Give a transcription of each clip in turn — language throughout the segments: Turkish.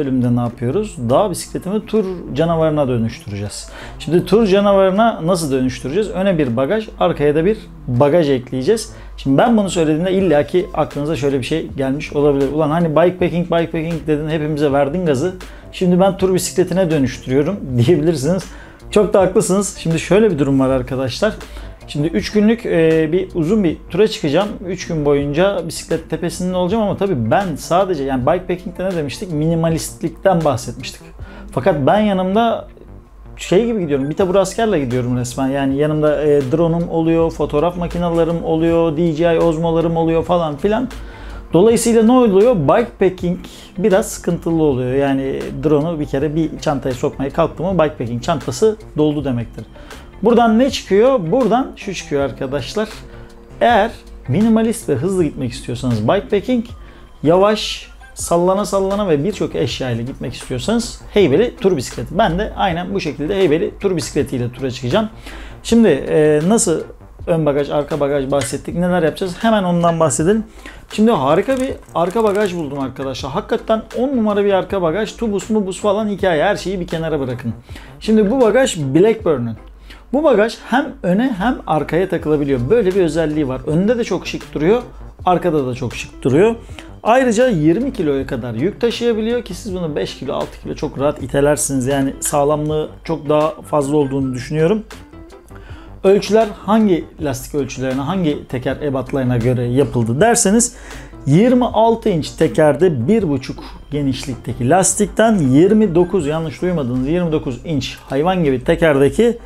bölümde ne yapıyoruz? Dağ bisikletimi tur canavarına dönüştüreceğiz. Şimdi tur canavarına nasıl dönüştüreceğiz? Öne bir bagaj, arkaya da bir bagaj ekleyeceğiz. Şimdi ben bunu söylediğimde illaki aklınıza şöyle bir şey gelmiş olabilir. Ulan hani bikepacking dedin, hepimize verdin gazı. Şimdi ben tur bisikletine dönüştürüyorum diyebilirsiniz. Çok da haklısınız. Şimdi şöyle bir durum var arkadaşlar. Şimdi 3 günlük uzun bir tura çıkacağım. 3 gün boyunca bisiklet tepesinde olacağım ama tabii ben sadece, yani bikepacking'de ne demiştik? Minimalistlikten bahsetmiştik. Fakat ben yanımda şey gibi gidiyorum. Bir tabur askerle gidiyorum resmen. Yani yanımda drone'um oluyor, fotoğraf makinelerim oluyor, DJI Osmo'larım oluyor falan filan. Dolayısıyla ne oluyor? Bikepacking biraz sıkıntılı oluyor. Yani drone'u bir kere bir çantaya sokmaya kalktım mı bikepacking çantası doldu demektir. Buradan ne çıkıyor? Buradan şu çıkıyor arkadaşlar. Eğer minimalist ve hızlı gitmek istiyorsanız bikepacking, yavaş, sallana sallana ve birçok eşya ile gitmek istiyorsanız heybeli tur bisikleti. Ben de aynen bu şekilde heybeli tur bisikletiyle tura çıkacağım. Şimdi nasıl ön bagaj, arka bagaj bahsettik. Neler yapacağız? Hemen ondan bahsedelim. Şimdi harika bir arka bagaj buldum arkadaşlar. Hakikaten 10 numara bir arka bagaj. Tubus mubus falan hikaye. Her şeyi bir kenara bırakın. Şimdi bu bagaj Blackburn'un. Bu bagaj hem öne hem arkaya takılabiliyor. Böyle bir özelliği var. Önde de çok şık duruyor. Arkada da çok şık duruyor. Ayrıca 20 kiloya kadar yük taşıyabiliyor ki siz bunu 5 kilo 6 kilo çok rahat itelersiniz. Yani sağlamlığı çok daha fazla olduğunu düşünüyorum. Ölçüler hangi lastik ölçülerine, hangi teker ebatlarına göre yapıldı derseniz 26 inç tekerde 1,5 genişlikteki lastikten 29, yanlış duymadınız, 29 inç hayvan gibi tekerdeki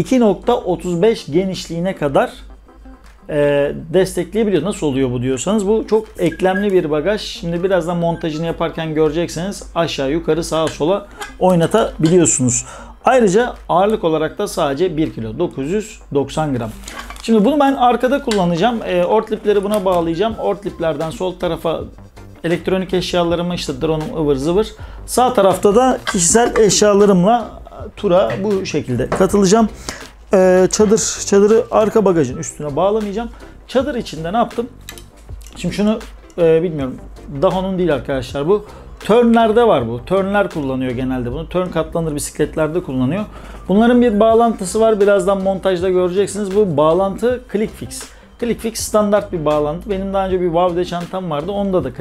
2,35 genişliğine kadar destekleyebiliyor. Nasıl oluyor bu diyorsanız, bu çok eklemli bir bagaj. Şimdi birazdan montajını yaparken göreceksiniz, aşağı yukarı sağa sola oynatabiliyorsunuz. Ayrıca ağırlık olarak da sadece 1 kilo 990 gram. Şimdi bunu ben arkada kullanacağım. Ortlipleri buna bağlayacağım. Ortliplerden sol tarafa elektronik eşyalarımı, işte drone'um ıvır zıvır. Sağ tarafta da eşyalarımla tura bu şekilde katılacağım. Çadırı arka bagajın üstüne bağlamayacağım. Çadır içinde ne yaptım? Şimdi şunu bilmiyorum. Daho'nun değil arkadaşlar bu. Turn'lerde var bu. Turn'ler kullanıyor genelde bunu. Turn katlanır bisikletlerde kullanıyor. Bunların bir bağlantısı var. Birazdan montajda göreceksiniz. Bu bağlantı ClickFix. ClickFix standart bir bağlantı. Benim daha önce bir Wavde çantam vardı. Onda da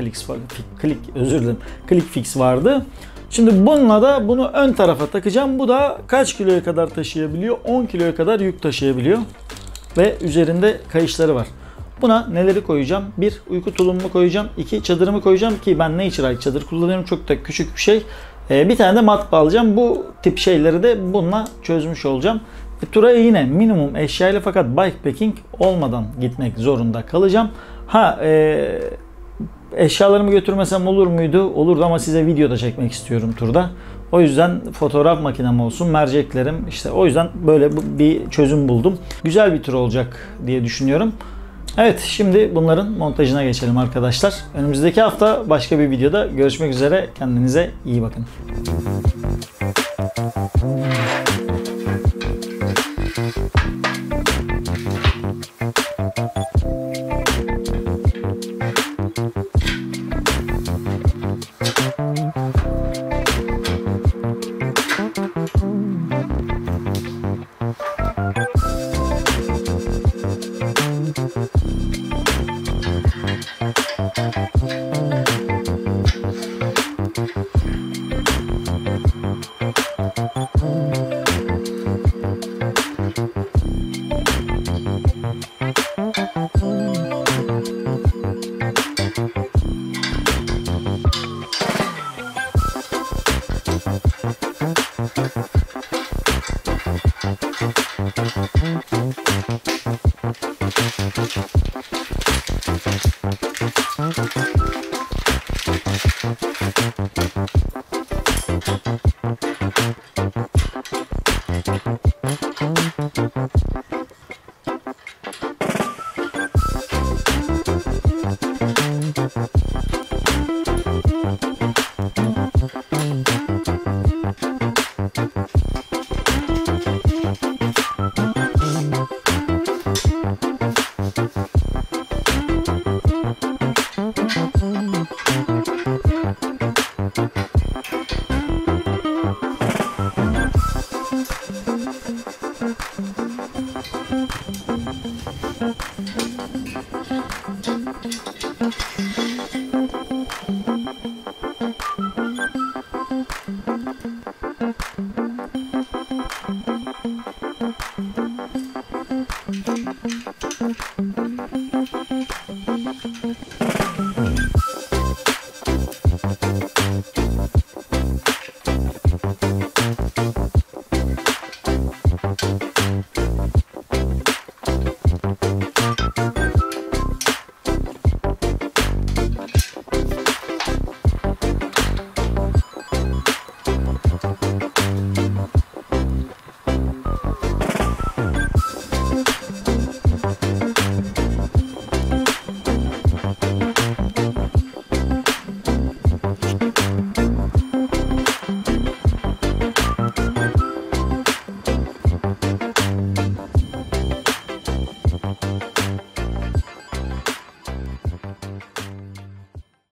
ClickFix vardı. Şimdi bununla da bunu ön tarafa takacağım. Bu da kaç kiloya kadar taşıyabiliyor? 10 kiloya kadar yük taşıyabiliyor. Ve üzerinde kayışları var. Buna neleri koyacağım? 1. Uyku tulumumu koyacağım. 2. Çadırımı koyacağım ki ben Naturite çadır kullanıyorum. Çok da küçük bir şey. Bir tane de mat bağlayacağım. Bu tip şeyleri de bununla çözmüş olacağım. Turaya yine minimum eşyayla fakat bikepacking olmadan gitmek zorunda kalacağım. Eşyalarımı götürmesem olur muydu? Olurdu ama size video da çekmek istiyorum turda. O yüzden fotoğraf makinem olsun, merceklerim, işte o yüzden böyle bir çözüm buldum. Güzel bir tur olacak diye düşünüyorum. Evet, şimdi bunların montajına geçelim arkadaşlar. Önümüzdeki hafta başka bir videoda görüşmek üzere. Kendinize iyi bakın.